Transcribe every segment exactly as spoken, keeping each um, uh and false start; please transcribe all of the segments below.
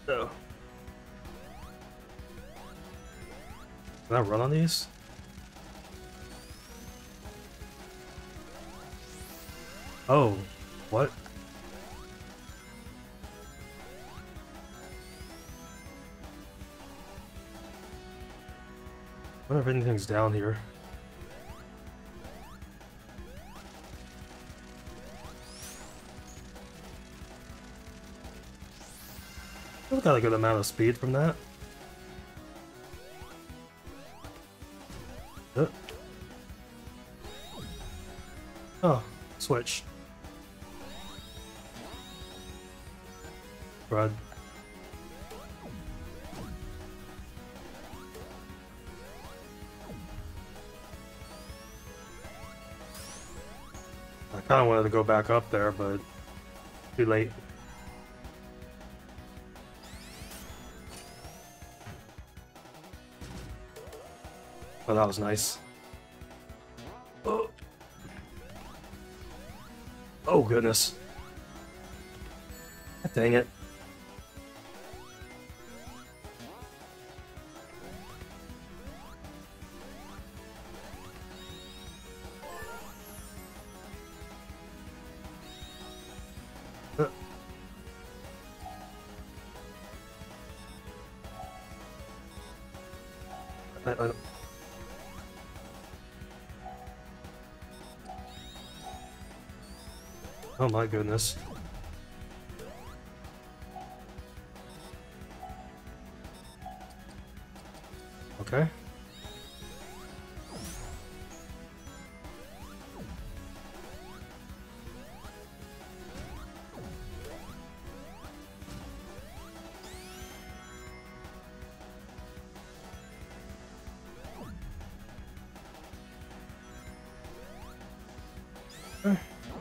Oh. Can I run on these? Oh, what? I wonder if anything's down here. I got a good amount of speed from that. Uh. Oh, switch. Rod. I kind of wanted to go back up there, but too late. Oh, that was nice. Oh, oh goodness. Dang it. Uh. I, I, Oh my goodness. Okay. Okay.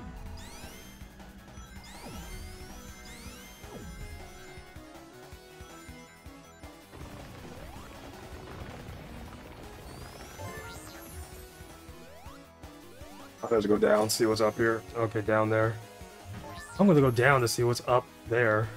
I'm gonna go down, see what's up here. Okay, down there. I'm gonna go down to see what's up there.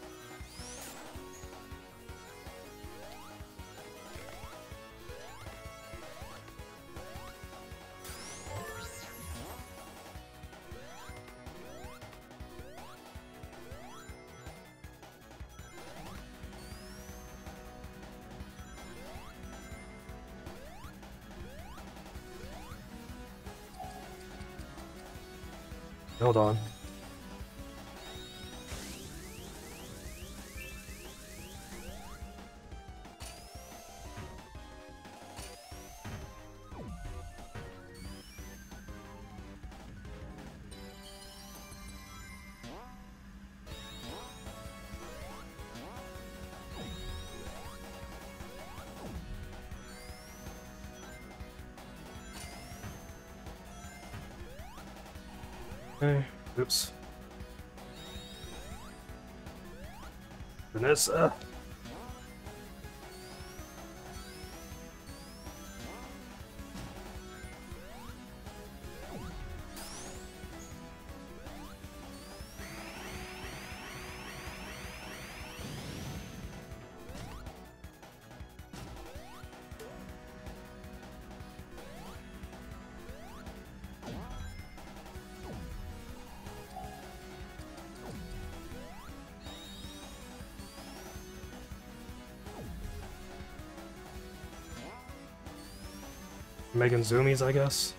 Hold on. Okay, oops. Vanessa. Making zoomies, I guess.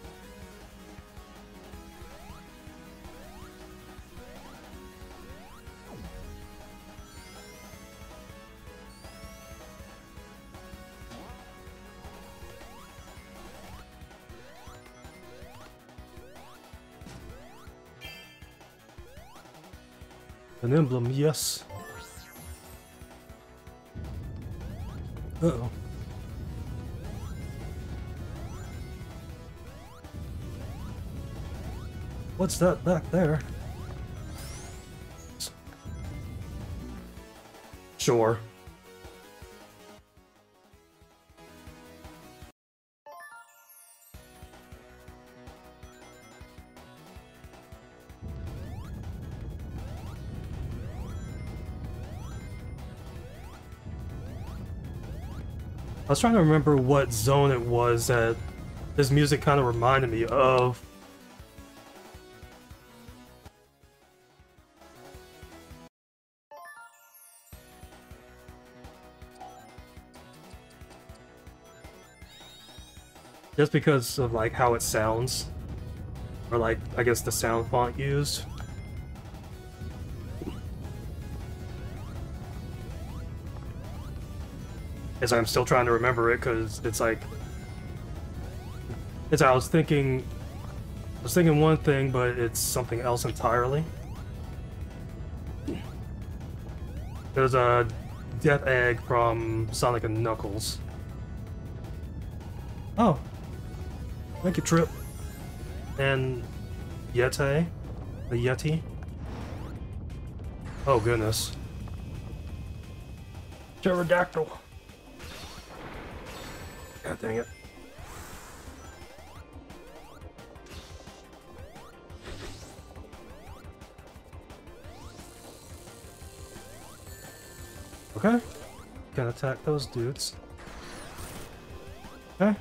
An emblem, yes. Uh-oh. What's that back there? Sure. I was trying to remember what zone it was that this music kind of reminded me of. Just because of like how it sounds. Or like, I guess the sound font used. As I'm still trying to remember it, because it's like... It's I was thinking... I was thinking one thing, but it's something else entirely. There's a Death Egg from Sonic and Knuckles. Oh. Thank you, Trip. And Yeti, the Yeti. Oh goodness. Pterodactyl. God dang it. Okay. Can attack those dudes. Okay.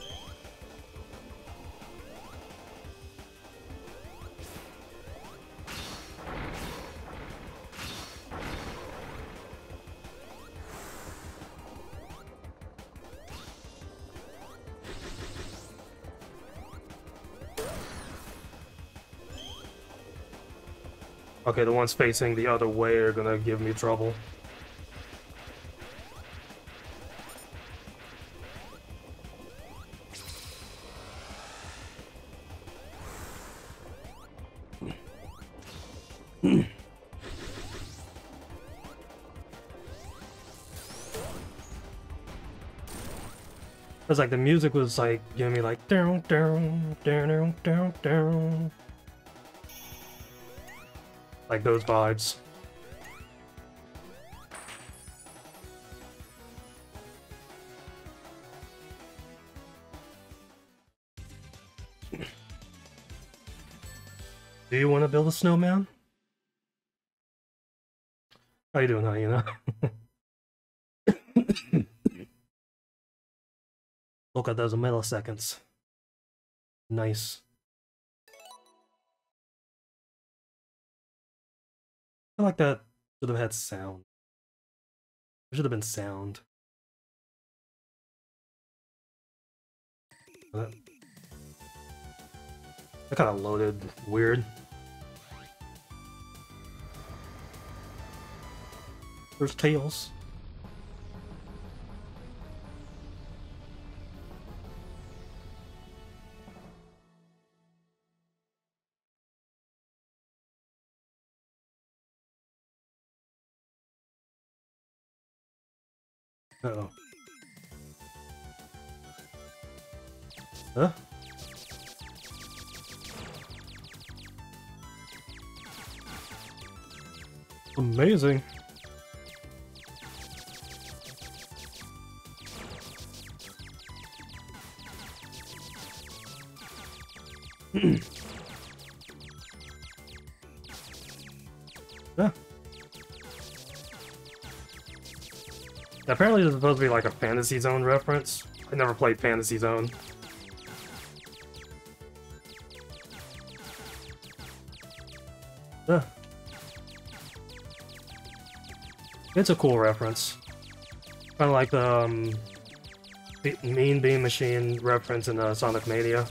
Okay, the ones facing the other way are gonna give me trouble. It's like the music was like giving me like down down down down down. Like those vibes. Do you want to build a snowman? How you doing, Hyena? Look at those milliseconds. Nice. I like that should have had sound. There should have been sound. That, that kind of loaded weird. There's Tails. Uh-oh. Huh? Amazing. Huh. Apparently there's supposed to be like a Fantasy Zone reference. I never played Fantasy Zone. Huh. It's a cool reference. Kind of like the um, Be Mean Bean Machine reference in uh, Sonic Mania.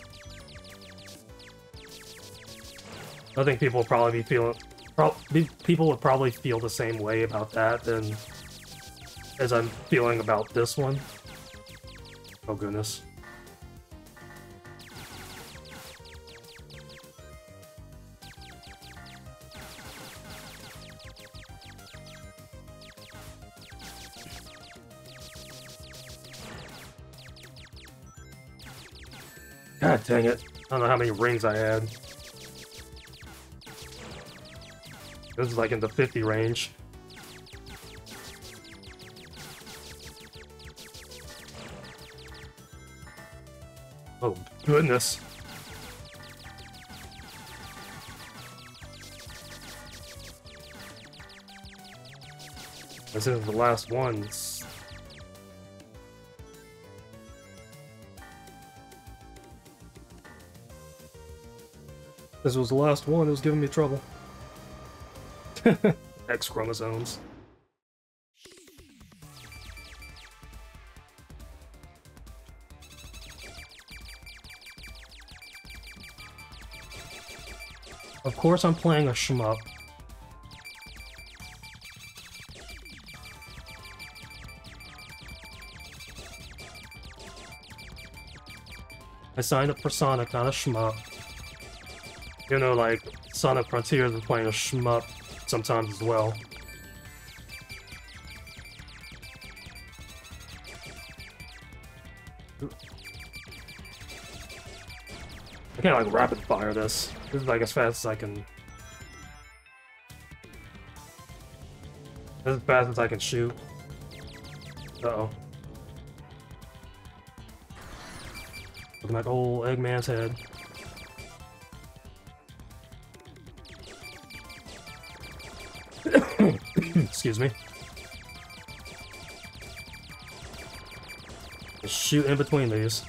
I think people will probably be feeling... Pro be, people would probably feel the same way about that than as I'm feeling about this one. Oh goodness. God dang it. I don't know how many rings I had. This is like in the fifty range. Oh, goodness. This is the last one. This was the last one, it was giving me trouble. X chromosomes. Of course I'm playing a shmup. I signed up for Sonic, not a shmup. You know, like, Sonic Frontiers is playing a shmup sometimes as well. I can't, like, rapid fire this. This is, like, as fast as I can... This is as fast as I can shoot. Uh-oh. Looking like old Eggman's head. Excuse me. Just shoot in between these.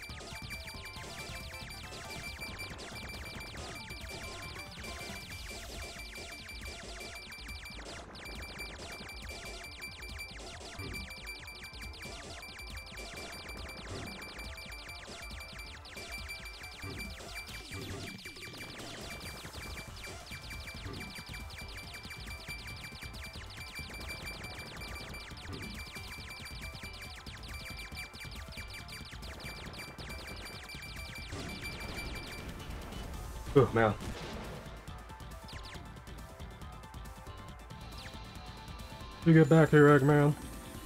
Oh, man. You get back here, Eggman.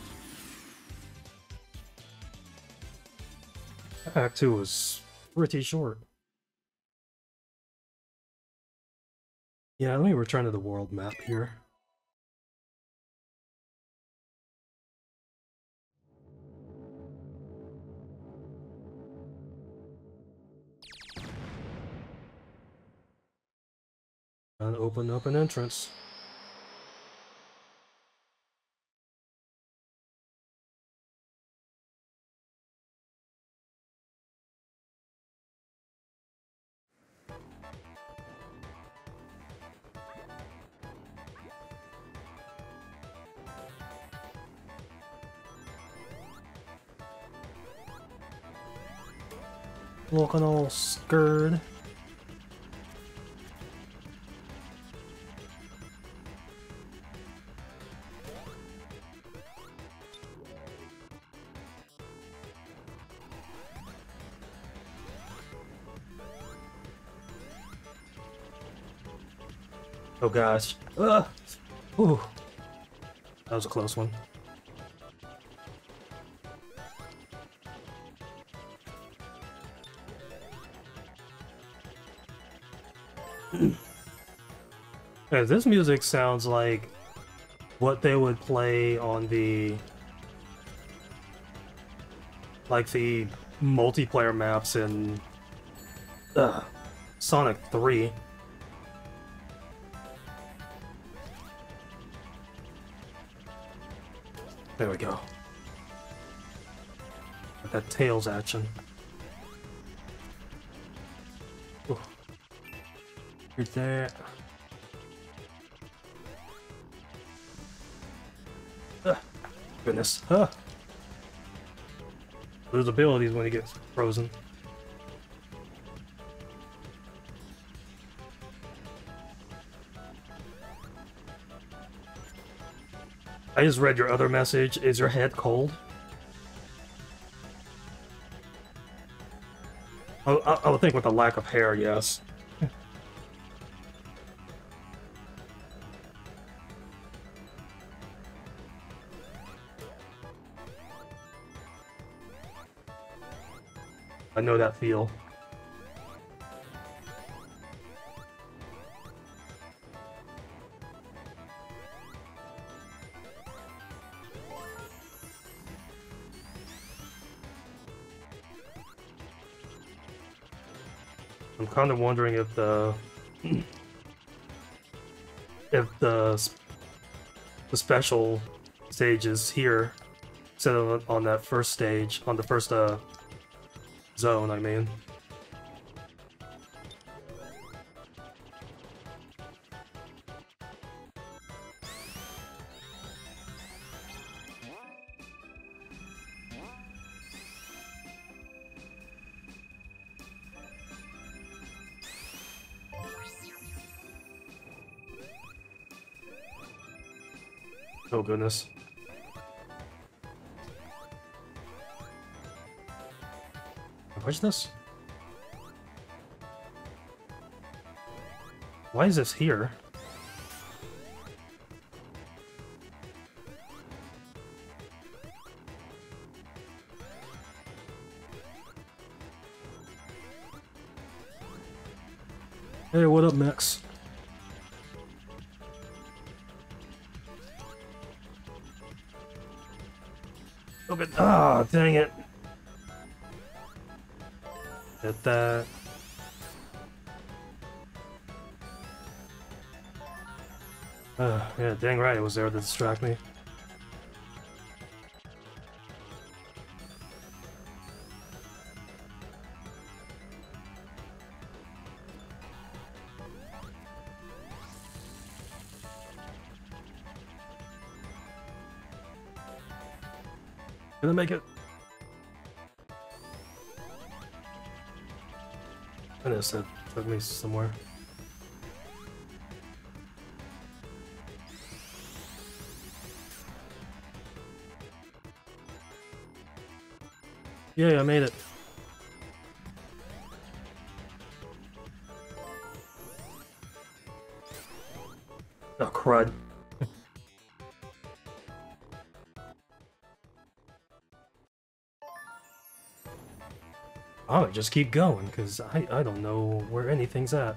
Act two was pretty short. Yeah, let me return to the world map here. And open up an entrance. Looking all scared. Oh gosh. Ugh. Ooh. That was a close one. Yeah, this music sounds like what they would play on the like the multiplayer maps in uh, Sonic three. There we go. Got that Tails action. Ooh. You're there. Ah, goodness. Ah. Lose abilities when he gets frozen. I just read your other message. Is your head cold? I, I, I would think with the lack of hair, yes. I know that feel. I'm kind of wondering if the if the the special stages here, instead of on that first stage, on the first uh zone, I mean. Oh goodness. What's this? Why is this here? Hey, what up, Max? Oh, ah, dang it. Hit that. Uh, yeah, dang right, it was there to distract me. Gonna make it. Goodness, that took me somewhere. Yeah, I made it. Oh, crud. Oh, just keep going, because I, I don't know where anything's at.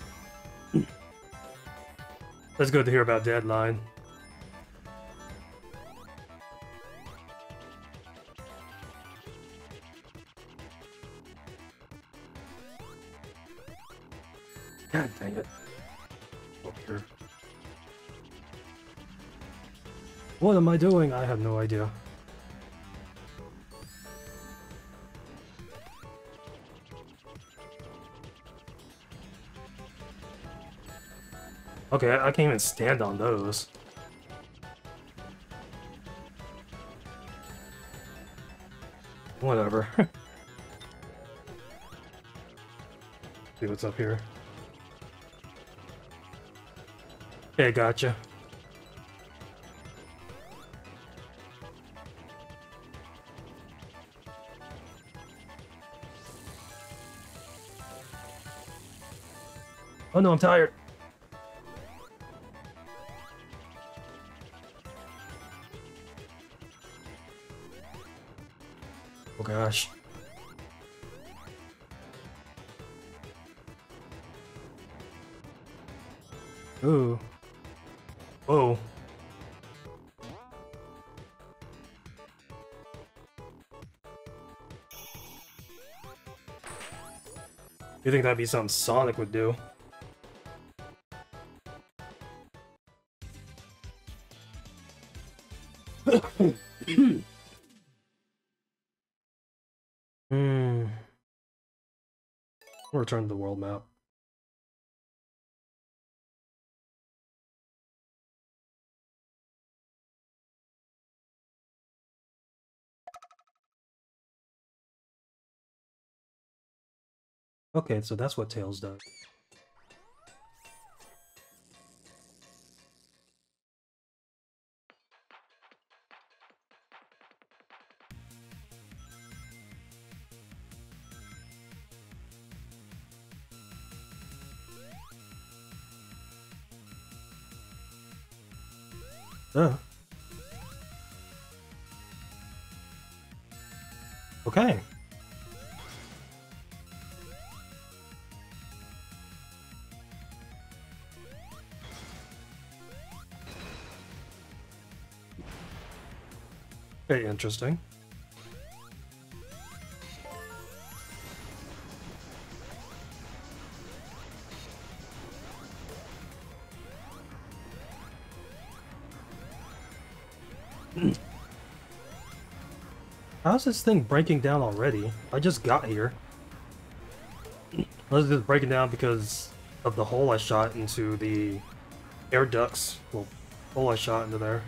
That's good to hear about Deadline. God dang it. Up here. What am I doing? I have no idea. Okay, I can't even stand on those. Whatever. See what's up here. Okay, gotcha. Oh no, I'm tired. Oh gosh. Ooh. Whoa. You think that'd be something Sonic would do? Hmm. We'll return to the world map. Okay, so that's what Tails does. Uh. Okay. Very interesting. How's this thing breaking down already? I just got here. Unless it's breaking down because of the hole I shot into the air ducts. Well, hole I shot into there.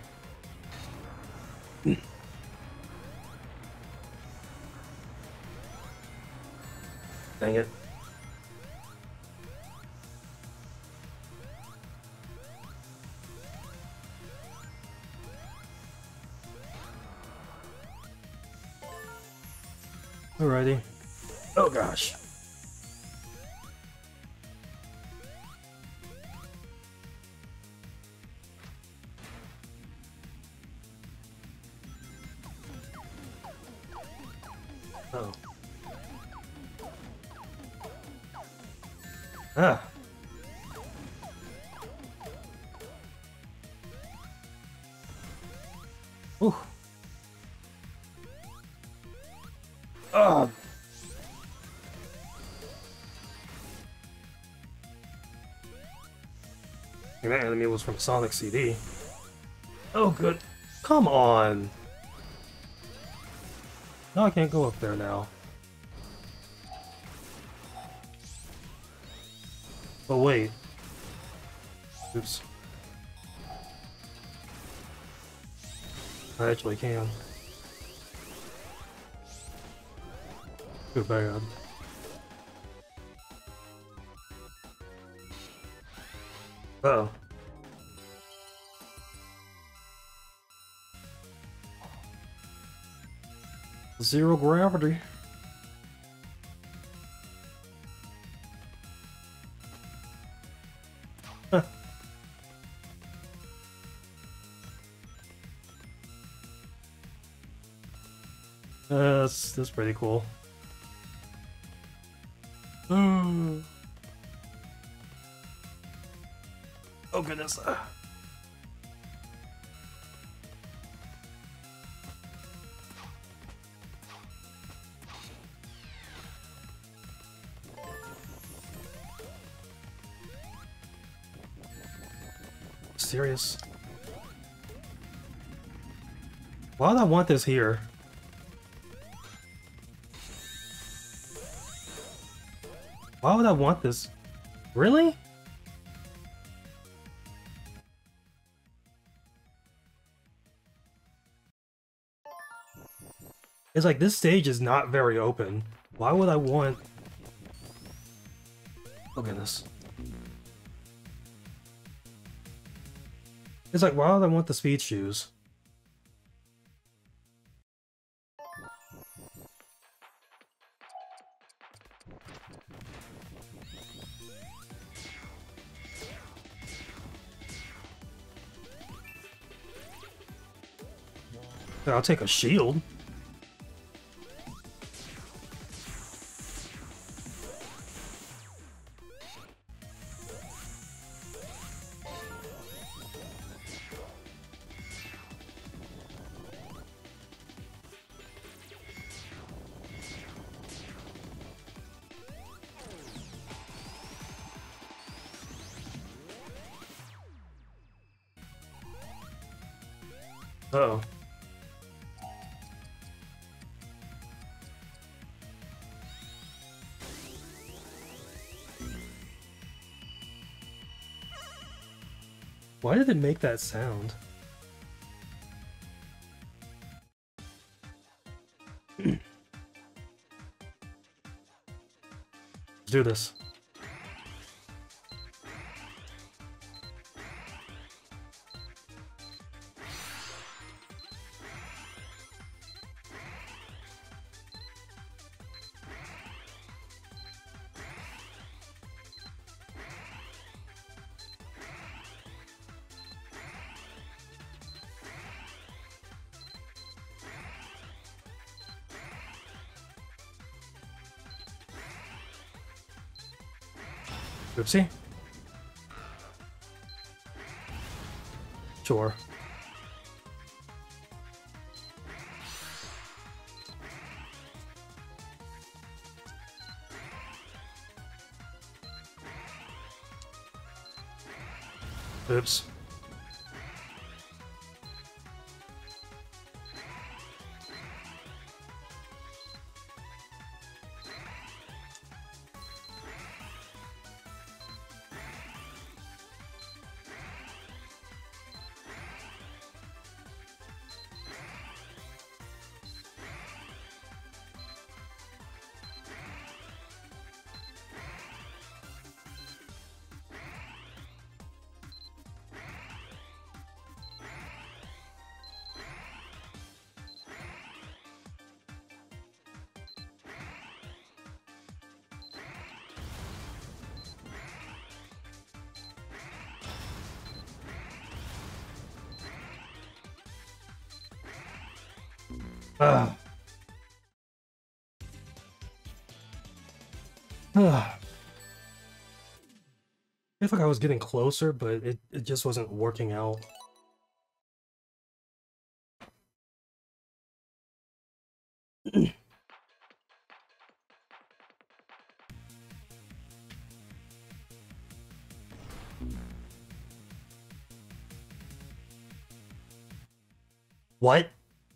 Dang it. Alrighty. Oh gosh. Oh. Ah. Ooh. Ah. And that enemy was from Sonic C D. Oh, good. Come on. No, I can't go up there now. Oh, wait. Oops. I actually can. Too bad. Uh-oh. Zero gravity. Huh. Uh, that's, that's pretty cool. Oh goodness. Serious? Why would I want this here? Why would I want this? Really? It's like this stage is not very open. Why would I want... Oh goodness. It's like, why would I want the speed shoes? I'll take a shield. Uh-oh. Why did it make that sound? Let's do this. Oopsie. Sure. Oops. Ugh. Ugh. I feel like I was getting closer, but it, it just wasn't working out. What?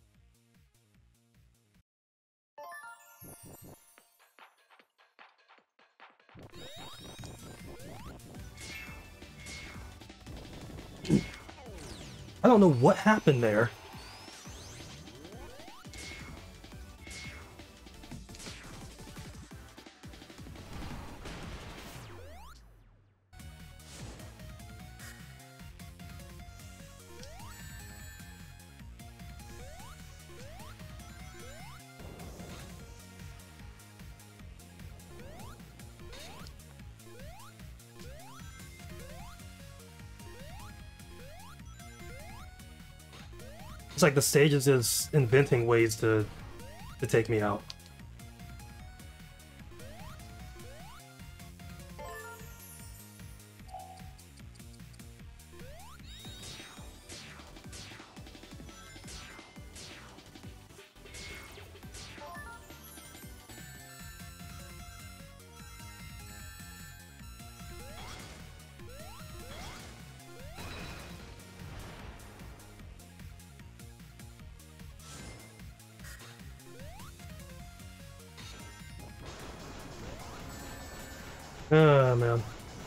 I don't know what happened there. It's like the stage is just inventing ways to to take me out. Oh man.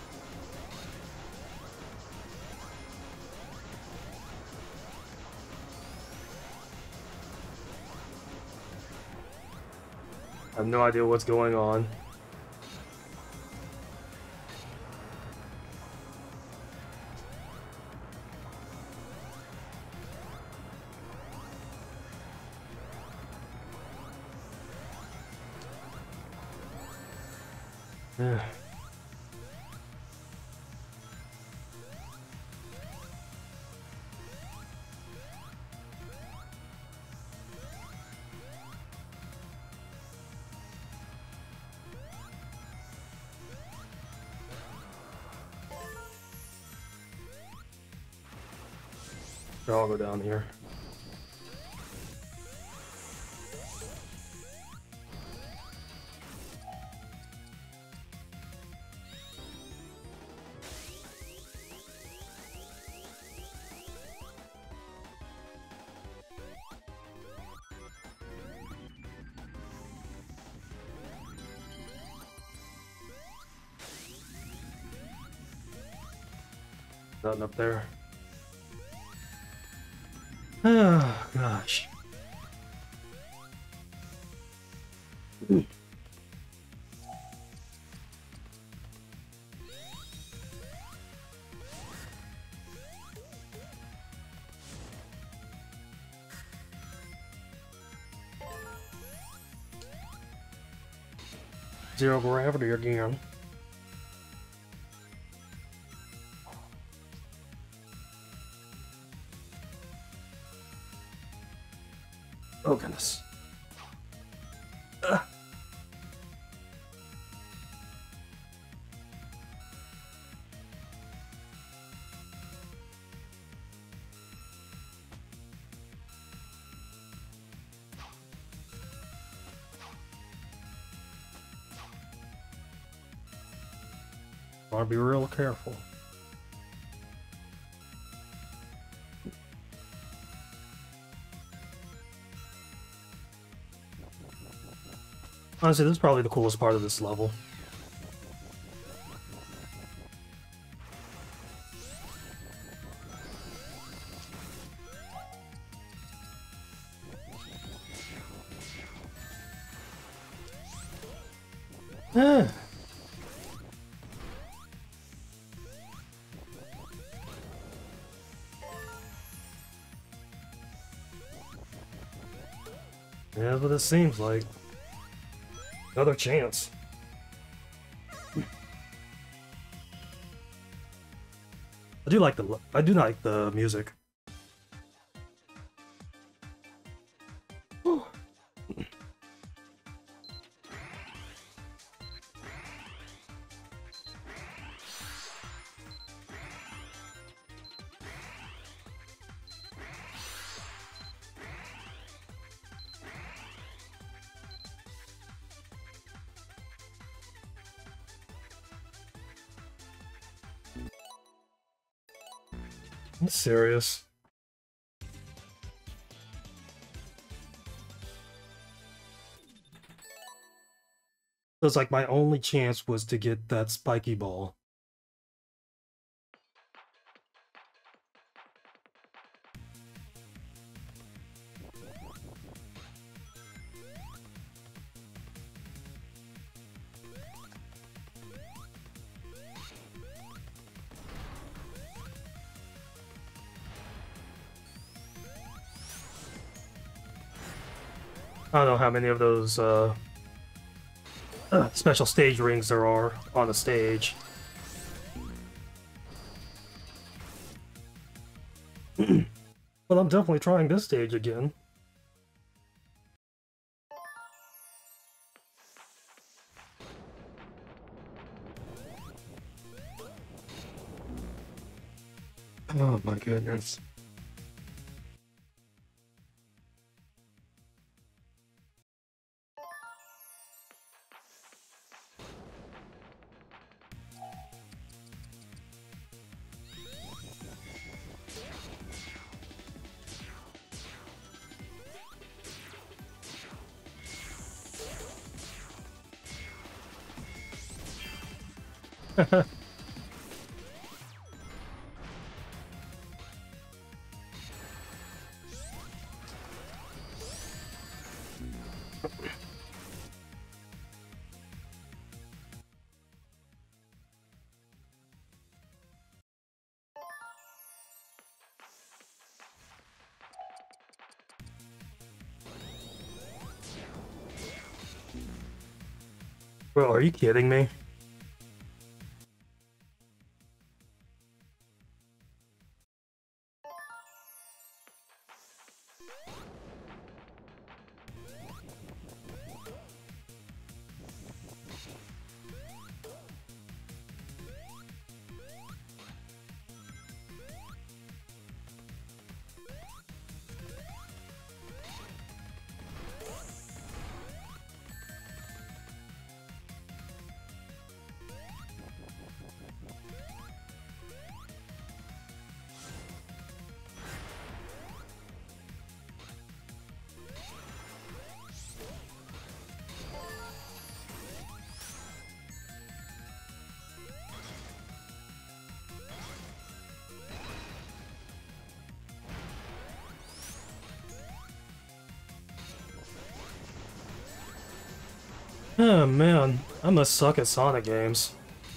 I have no idea what's going on. Yeah. I'll go down here. Nothing up there. Oh, gosh. Zero gravity again. Oh goodness. Ugh. Gotta be real careful. Honestly, this is probably the coolest part of this level. Eh. Yeah, that's what it seems like. Another chance. I do like the I do like the music. Whew. I'm serious. So it's like my only chance was to get that spiky ball. I don't know how many of those uh, uh, special stage rings there are on the stage. But I'm definitely trying this stage again. Oh my goodness. Bro, are you kidding me? Oh man, I must suck at Sonic games.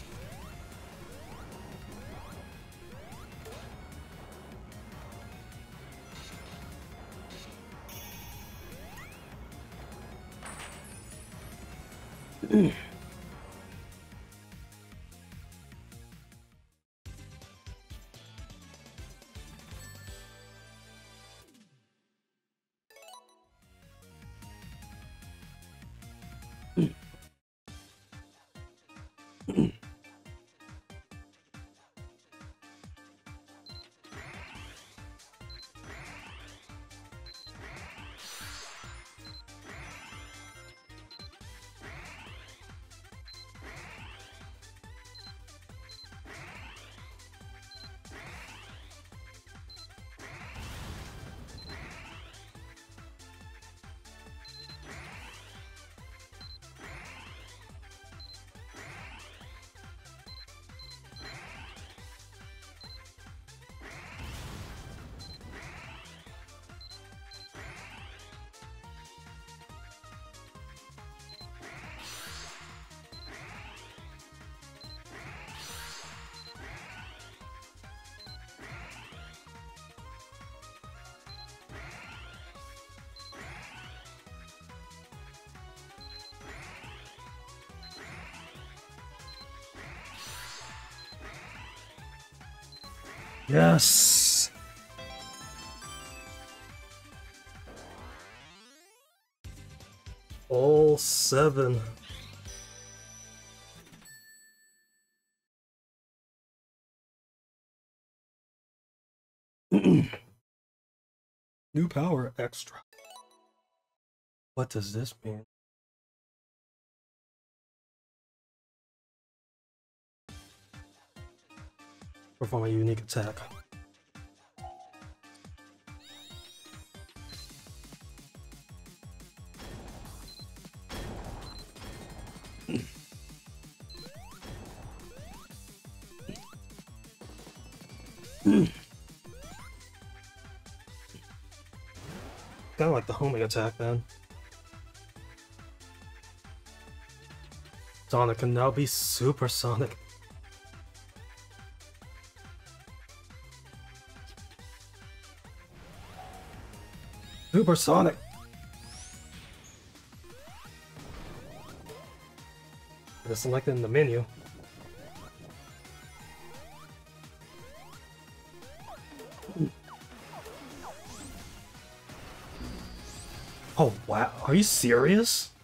Yes. All seven. New power extra. What does this mean? Perform a unique attack. Kinda like the homing attack, man. Sonic can now be supersonic. Supersonic! Just select it in the menu. Oh wow, are you serious?